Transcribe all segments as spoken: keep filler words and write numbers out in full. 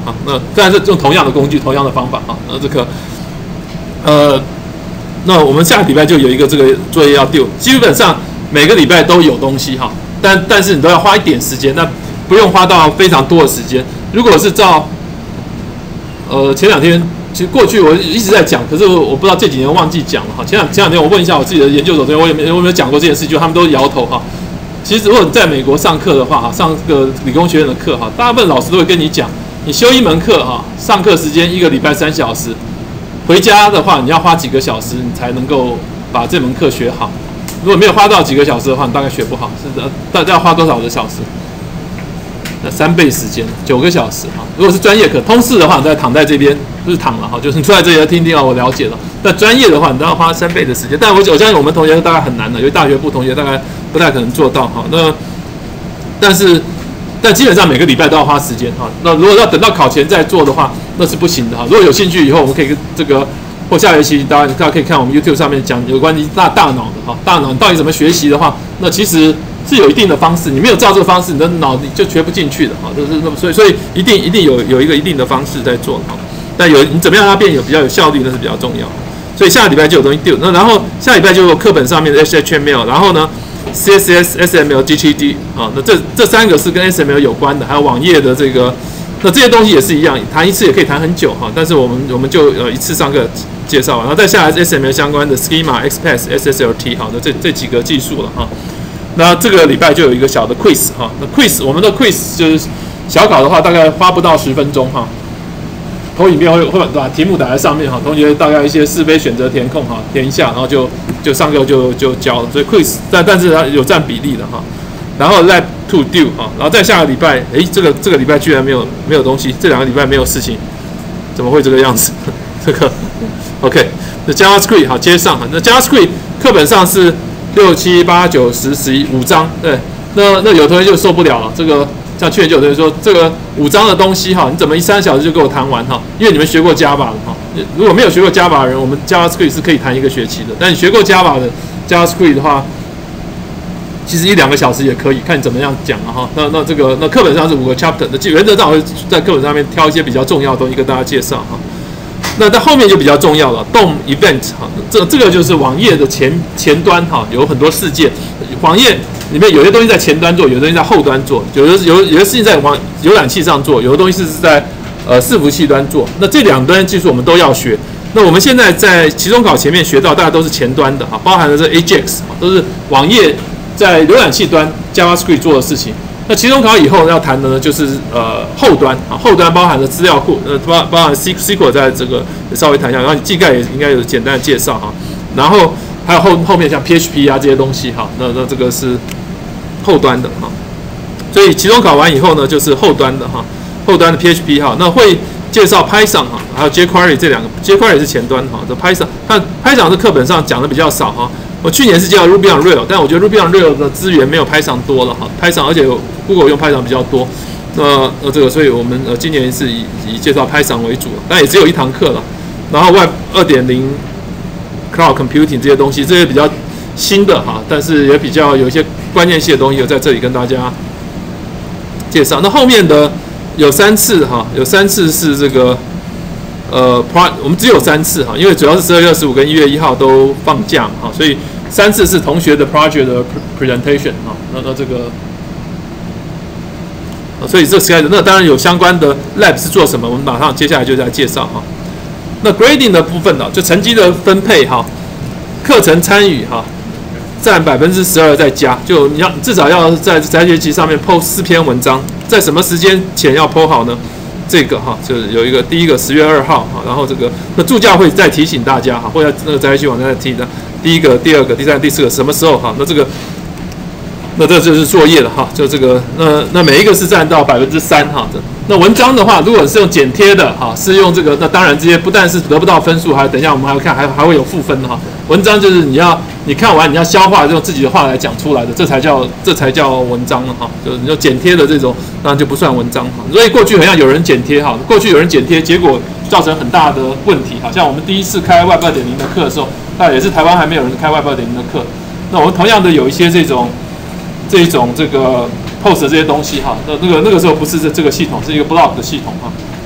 啊。那但是用同样的工具、同样的方法啊。那这个呃，那我们下个礼拜就有一个这个作业要丢，基本上每个礼拜都有东西哈，但但是你都要花一点时间，那不用花到非常多的时间。如果是照呃前两天。其实过去我一直在讲，可是我不知道这几年忘记讲了哈。前两前两天我问一下我自己的研究所同学，我有没有有没有讲过这件事？就他们都摇头哈。其实如果你在美国上课的话哈，上这个理工学院的课哈，大部分老师都会跟你讲，你修一门课哈，上课时间一个礼拜三小时，回家的话你要花几个小时，你才能够把这门课学好。如果没有花到几个小时的话，你大概学不好。是的，大概要花多少个小时？那三倍时间，九个小时哈。如果是专业课，通识的话，你再躺在这边。不是躺了哈，就是你坐在这里听听啊，我了解了。但专业的话，你都要花三倍的时间。但我我相信我们同学大概很难的，因为大学部同学大概不太可能做到哈。那但是但基本上每个礼拜都要花时间哈。那如果要等到考前再做的话，那是不行的哈。如果有兴趣以后，我们可以这个或下学期大家大家可以看我们 YouTube 上面讲有关于大大脑的哈，大脑你到底怎么学习的话，那其实是有一定的方式。你没有照这个方式，你的脑子就学不进去的哈。就是那么所以所以一定一定有有一个一定的方式在做哈。但有你怎么样让它变有比较有效率，那是比较重要。所以下个礼拜就有东西丢。那然后下礼拜就有课本上面的 H T M L， 然后呢 C S S、S M L、G T D 啊，那这这三个是跟 S M L 有关的，还有网页的这个，那这些东西也是一样，谈一次也可以谈很久哈。但是我们我们就呃一次上课介绍完，然后再下来是 S M L 相关的 Schema、X P A S、S S L T 好的这这几个技术了哈。那这个礼拜就有一个小的 quiz 哈，那 quiz 我们的 quiz 就是小考的话，大概花不到十分钟哈。投影片会会把题目打在上面哈，同学大概一些是非选择填空哈，填一下，然后就就上课就就交了。所以 quiz 但但是它有占比例的哈。然后 lab to do 哈，然后再下个礼拜，诶，这个这个礼拜居然没有没有东西，这两个礼拜没有事情，怎么会这个样子？这个 OK， 那 JavaScript 好接上哈，那 JavaScript 课本上是六七八九十十一五章，对，那那有同学就受不了了，这个。像去年就有同学说，这个五章的东西哈，你怎么一三小时就给我谈完哈？因为你们学过 Java 了哈。如果没有学过 Java 的人，我们 JavaScript 是可以谈一个学期的。但你学过 Java 的 JavaScript 的话，其实一两个小时也可以，看你怎么样讲了哈。那那这个那课本上是五个 chapter， 那原则上我会在课本上面挑一些比较重要的东西跟大家介绍哈。那在后面就比较重要了 ，D O M event 哈，这这个就是网页的前前端哈，有很多事件，网页。里面有些东西在前端做，有的东西在后端做，有的有有的事情在网浏览器上做，有的东西是在呃伺服器端做。那这两端技术我们都要学。那我们现在在期中考前面学到，大家都是前端的哈，包含了这 Ajax 都是网页在浏览器端 JavaScript 做的事情。那期中考以后要谈的呢，就是呃后端啊，后端包含了资料库，呃包包含 S Q L 在这个稍微谈一下，然后技概也应该有简单的介绍哈，然后。还有后后面像 P H P 啊这些东西哈，那那这个是后端的哈，所以期中考完以后呢，就是后端的哈，后端的 P H P 哈，那会介绍 Python 哈，还有 jQuery 这两个 ，jQuery 是前端哈，这 Python， 看 Python 是课本上讲的比较少哈。我去年是介绍 Ruby on Rails， 但我觉得 Ruby on Rails 的资源没有 Python 多了哈 ，Python 而且 Google 用 Python 比较多，那呃这个所以我们呃今年是以以介绍 Python 为主，但也只有一堂课了，然后 Web 二点零。Cloud Computing 这些东西，这些比较新的哈，但是也比较有一些关键性的东西，有在这里跟大家介绍。那后面的有三次哈，有三次是这个呃 ，Pro 我们只有三次哈，因为主要是十二月二十五跟一月一号都放假哈，所以三次是同学的 project 的 presentation 哈。那那这个，所以这 schedule 那当然有相关的 lab 是做什么，我们马上接下来就在介绍哈。那 grading 的部分呢，就成绩的分配哈，课程参与哈，占百分之十二再加，就你要至少要在在学期上面 post 四篇文章，在什么时间前要 post 好呢？这个哈，就是有一个第一个十月二号哈，然后这个那助教会再提醒大家哈，或者那个在学期网站再提的，第一个、第二个、第三个、第四个什么时候哈？那这个。那这就是作业了哈，就这个，那那每一个是占到百分之三哈。那文章的话，如果是用剪贴的哈，是用这个，那当然这些不但是得不到分数，还等一下我们还要看，还还会有负分的哈。文章就是你要你看完你要消化，用自己的话来讲出来的，这才叫这才叫文章了哈。就是你就剪贴的这种，那就不算文章哈。所以过去好像有人剪贴哈，过去有人剪贴，结果造成很大的问题。好像我们第一次开 Web 二点零的课的时候，那也是台湾还没有人开 Web 二点零的课，那我们同样的有一些这种。这一种这个 post 这些东西哈，那那个那个时候不是这这个系统，是一个 blog 的系统哈。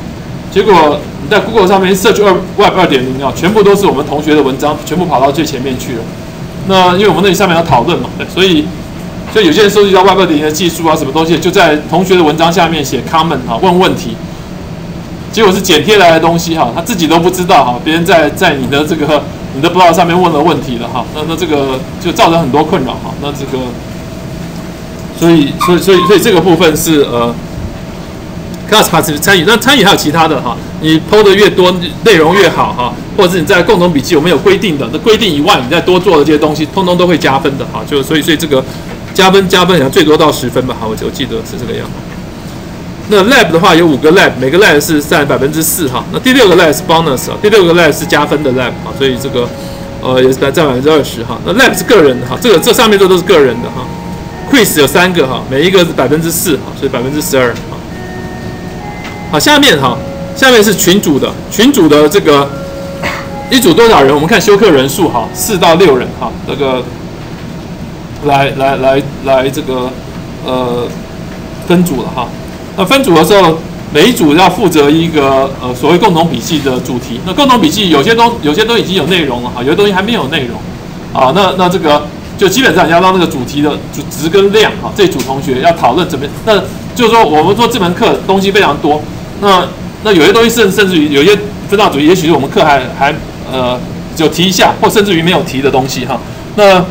结果你在 Google 上面 search 二 Web 二点零啊，全部都是我们同学的文章，全部跑到最前面去了。那因为我们那里上面要讨论嘛，对，所以所以有些人收集到 Web 二点零的技术啊，什么东西，就在同学的文章下面写 comment 啊，问问题，结果是剪贴来的东西哈，他自己都不知道哈，别人在在你的这个你的 blog 上面问了问题了哈，那那这个就造成很多困扰哈，那这个，所以所以所以所以这个部分是呃。class participant 参与，那参与还有其他的哈，你 P O 的越多，内容越好哈，或者是你在共同笔记我们有规定的，那规定以外，你再多做的这些东西，通通都会加分的哈，就所以所以这个加分加分，最多到十分吧，哈，我我记得是这个样子。那 lab 的话有五个 lab， 每个 lab 是占百分之四哈，那第六个 lab 是 bonus 啊，第六个 lab 是加分的 lab 啊，所以这个呃也是占百分之二十哈。那 lab 是个人的哈，这个这上面这都是个人的哈。quiz 有三个哈，每一个是百分之四哈，所以百分之十二。好，下面哈，下面是群组的，群组的这个一组多少人？我们看修课人数哈，四到六人哈，这个来来来来这个呃分组了哈。那分组的时候，每一组要负责一个呃所谓共同笔记的主题。那共同笔记有些东有些都已经有内容了哈，有些东西还没有内容啊。那那这个就基本上要让那个主题的主值跟量哈，这组同学要讨论怎么，那就是说我们说这门课东西非常多。那那有些东西甚甚至于有些分到主题，也许是我们课还还呃有提一下，或甚至于没有提的东西哈。那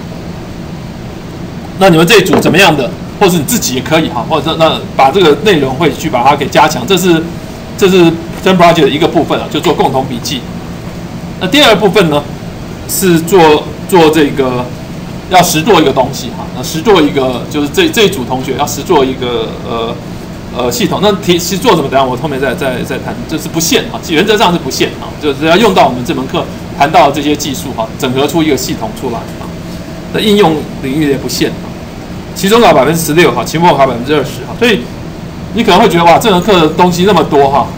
那你们这一组怎么样的，或是你自己也可以哈，或者那把这个内容会去把它给加强，这是这是 Turn Project 的一个部分啊，就做共同笔记。那第二部分呢是做做这个要实做一个东西哈，那实做一个就是这这一组同学要实做一个呃。呃，系统那题是做什么？等下我后面再再再谈，就是不限啊，原则上是不限啊，就是要用到我们这门课谈到这些技术哈，整合出一个系统出来啊。那应用领域也不限啊，期中考百分之十六哈，期末考百分之二十哈，所以你可能会觉得哇，这门课的东西那么多哈。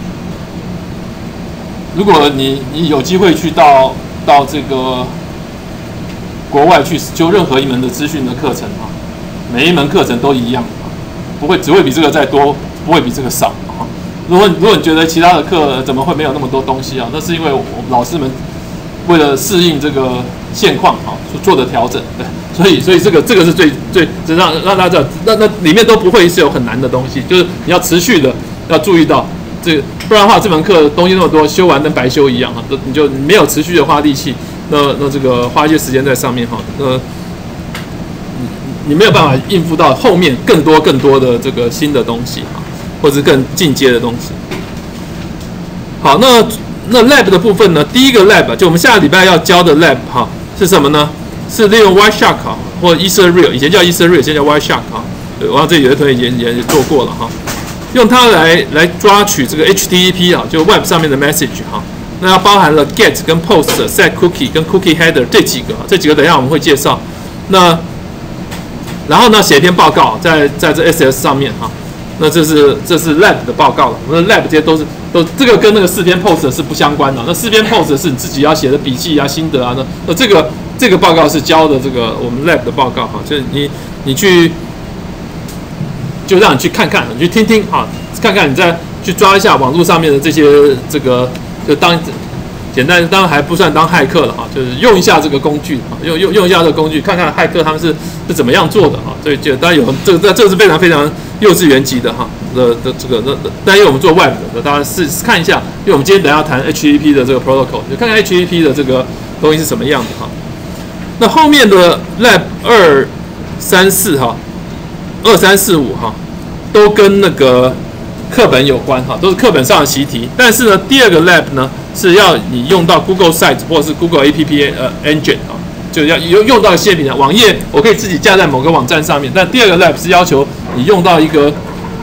如果你你有机会去到到这个国外去修任何一门的资讯的课程哈，每一门课程都一样。不会，只会比这个再多，不会比这个少啊。如果如果你觉得其他的课怎么会没有那么多东西啊？那是因为我们老师们为了适应这个现况啊所做的调整，对，所以所以这个这个是最最让让大家知道，那那里面都不会是有很难的东西，就是你要持续的要注意到这个，不然的话这门课东西那么多，修完跟白修一样啊，你就没有持续的花力气，那那这个花一些时间在上面哈，那。你没有办法应付到后面更多更多的这个新的东西哈，或者是更进阶的东西。好，那那 lab 的部分呢？第一个 lab 就我们下个礼拜要教的 lab 哈是什么呢？是利用 Wireshark 哈或 Etherreal， 以前叫 Etherreal， 现在叫 Wireshark 哈。我这里有的同学也也做过了哈，用它来来抓取这个 H T T P 啊，就 Web 上面的 message 哈。那它包含了 get 跟 post、set cookie 跟 cookie header 这几个，这几个等一下我们会介绍。那然后呢，写一篇报告，在在这 S S 上面哈，那这是这是 lab 的报告了。我们的 lab 这些都是都这个跟那个四篇 post 是不相关的。那四篇 post 是你自己要写的笔记啊、心得啊。那那这个这个报告是教的这个我们 lab 的报告哈，就是你你去就让你去看看，你去听听哈，看看你再去抓一下网络上面的这些这个，就当简单当然还不算当骇客了哈，就是用一下这个工具啊，用用用一下这个工具，看看骇客他们是是怎么样做的哈。所以就当然有这个这这个是非常非常幼稚园级的哈的的这个那但因为我们做 web 的，当然是看一下，因为我们今天等一下谈 H T T P 的这个 protocol， 就看看 H T T P 的这个东西是什么样的哈。那后面的 lab 二三四哈，二三四五哈，都跟那个课本有关哈，都是课本上的习题。但是呢，第二个 lab 呢是要你用到 Google Sites 或者是 Google A P P 呃 Engine 啊，就要用用到一些平台网页，我可以自己架在某个网站上面。但第二个 lab 是要求你用到一个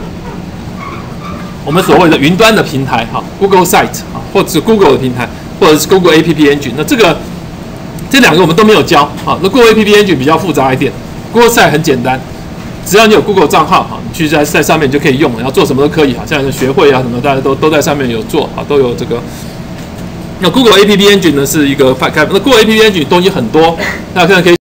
我们所谓的云端的平台哈 ，Google Site 啊，或者是 Google 的平台，或者是 Google A P P Engine。那这个这两个我们都没有教啊。那 Google A P P Engine 比较复杂一点 ，Google Site 很简单。只要你有 Google 账号哈，你去在在上面你就可以用，然后做什么都可以哈，像学会啊什么，大家都都在上面有做啊，都有这个。那 Google A P P Engine 呢是一个开，那 Google A P P Engine 东西很多，大家可以。